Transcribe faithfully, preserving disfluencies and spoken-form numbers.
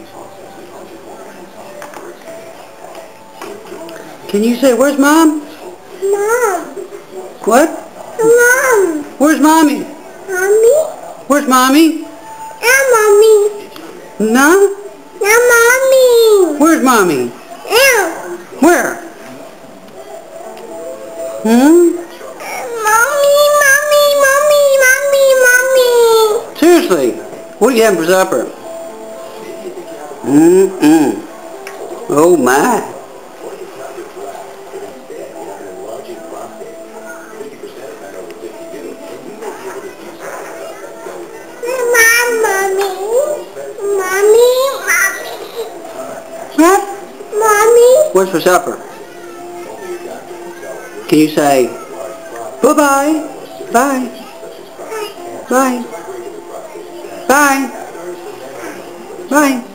Can you say, where's Mom? Mom. What? Mom. Where's Mommy? Mommy. Where's Mommy? Yeah, Mommy. No? Yeah, Mommy. Where's Mommy? Yeah. Where? Hmm? Mommy, Mommy, Mommy, Mommy, Mommy. Seriously, what are you having for supper? Mm-mm. Oh my. Mom, Mommy. Mommy, Mommy. What? Mommy. What's for supper? Can you say, bye-bye, bye, bye, bye, bye.